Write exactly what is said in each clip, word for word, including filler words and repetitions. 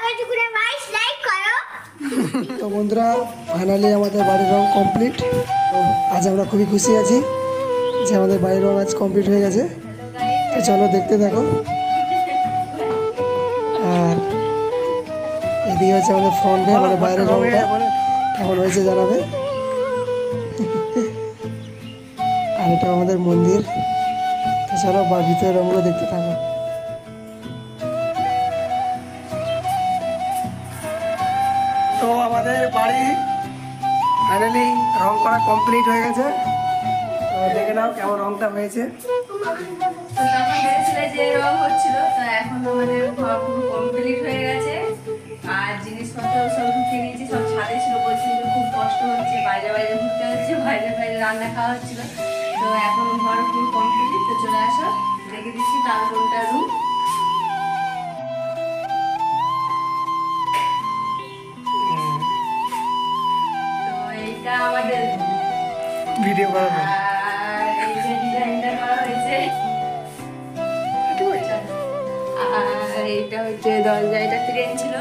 তো বন্ধুরা ফাইনালি আমাদের বাড়ির রং কমপ্লিট। আজ আমরা খুবই খুশি আছি যে আমাদের বাড়ির রং আজ কমপ্লিট হয়ে গেছে। তো চলো দেখতে থাকো। আর এদিকে হচ্ছে আমাদের ফ্রন্টে মানে বাইরের রংটা কেমন হয়েছে জানাবে। আর এটা আমাদের মন্দির। তো চলো বা ভিতরের রঙগুলো দেখতে থাকো। তো আমাদের বাড়ি ফাইনালি রং করা কমপ্লিট হয়ে গেছে। তো দেখে নাও কেমন রংটা হয়েছে। তো তখন দেখেছিলে যে রং হচ্ছিল, তো এখন আমাদের ঘর পুরো কমপ্লিট হয়ে গেছে। আর জিনিসপত্র সব ঢুকে নিয়েছি, সব ছাদে ছিল, বলছিল খুব কষ্ট হচ্ছে, বাইরে বাইরে ঘুরতে হচ্ছে, বাইরে বাইরে রান্না খাওয়া হচ্ছিল। তো এখন ঘর পুরো কমপ্লিট। তো চলে আসো, রেখে দিচ্ছি তার রুমটা রুম। তো এইটা আমাদের ভিডিও করা আর এই যে ডিজাইনটা করা হয়েছে। আর এইটা হচ্ছে দরজা, এটা প্লেন ছিল।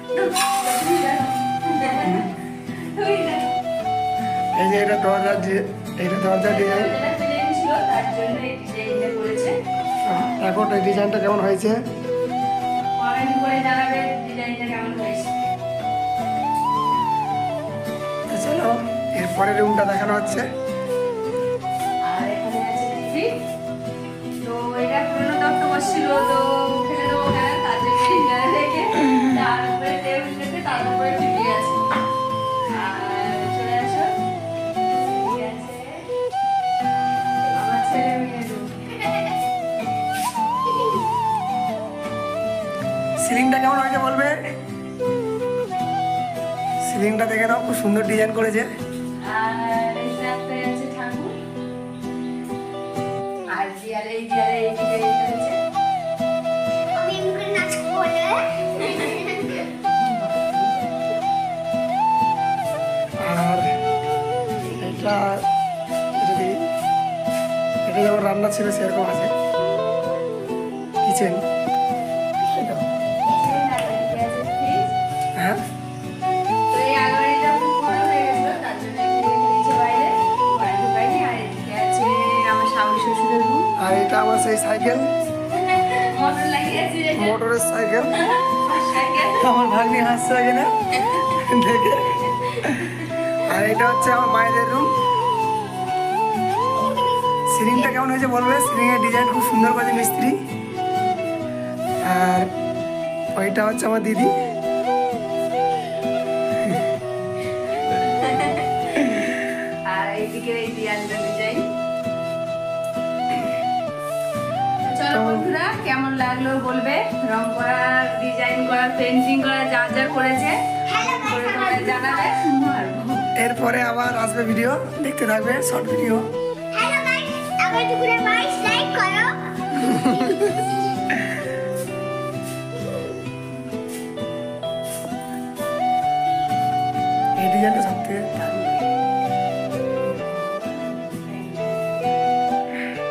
এই যে এটা দরজা এটা দরজা ডিজাইন। প্লেন ছিল, তার জন্য এই ডিজাইনটা করেছে। এখন এই ডিজাইনটা কেমন হয়েছে কমেন্ট করে জানাবে ডিজাইনটা কেমন হয়েছে। চলো এরপরের রুমটা দেখানো হচ্ছে। আর এখানে আছে টিভি। তো এটা পুরোনো দপ্তর বসছিল, তো ফেলে দেবো কেন, তার জন্য এই জায়গা থেকে তার উপরে টেবিল রেখে তার উপরে টিভি আছে। আর চলে আসো, টিভি আছে আমার ছেলে মেয়ের রুম। সিলিংটা কেমন হয়েছে বলবে। সিলিংটা দেখে নাও, খুব সুন্দর ডিজাইন করেছে। আর এই সাথে আছে ঠাকুর। আর দিয়ালে এই দিয়ালে এই ডিজাইনটা আছে। আমি এমনি নাচ করে আর এটা যদি এটা যেমন রান্না ছিল সেরকম আছে কিচেন। হ্যাঁ তো এই আলমারিটা খুব বড় হয়ে গেছিল, তার জন্য একটু রেখে দিয়েছি বাইরে, ঘরে ঢুকাইনি। আর এদিকে আছে আমার স্বামী শ্বশুরের রুম। আর এটা আমার সেই সাইকেল, মোটর লাগিয়েছি যেটা, মোটরের সাইকেল। সাইকেল। আমার ভাগ্নি হাসছে এখানে দেখে। আর এটা হচ্ছে আমার মায়েদের রুম। সিলিংটা কেমন হয়েছে বলবে। সিলিং এর ডিজাইন খুব সুন্দর করেছে মিস্ত্রি। আর ওইটা হচ্ছে আমার দিদি। আর এইদিকে এই দিয়ালটা ডিজাইন। চলো বন্ধুরা, কেমন লাগলো বলবে। রং করা, ডিজাইন করা, পেন্টিং করা, যা যা করেছে করে তোমরা জানাবে। এরপরে আবার আসবে ভিডিও, দেখতে থাকবে শর্ট ভিডিও। হ্যালো গাইস, আমার টুকুরে মাইস লাইক করো।